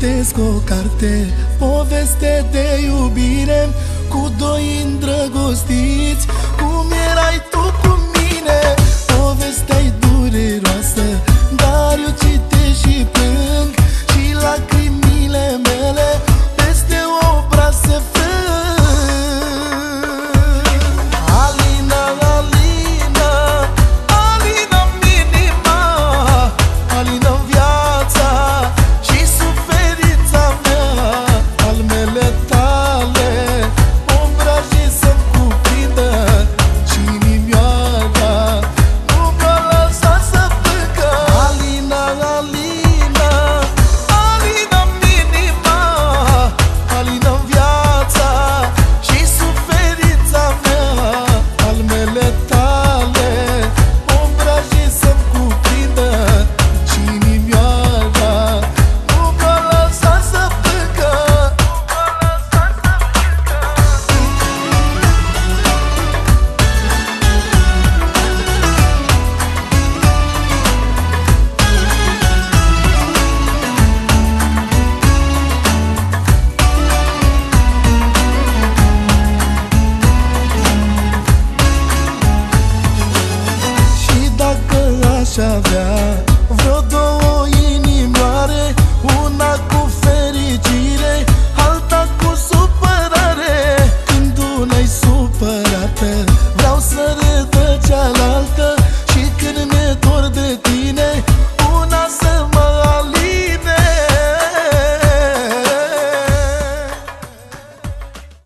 citesc o carte, poveste de iubire, cu doi îndrăgostiți, cum erai tu cu mine. Povestea-i dureroasă, dar eu citesc și plâng, și lacrimile mele peste obraz se frâng. Alina, Alina, Alina minima, Alina viața și suferința mea, palmele tale ombraje să-mi cuprindă și inimioara nu mă lăsa să plângă. Alina, Alina, Alina minima, Alina viața și suferința mea, palmele tale ombraje să-mi cuprindă și inimioara nu mă lăsa să plângă. Și dacă aș avea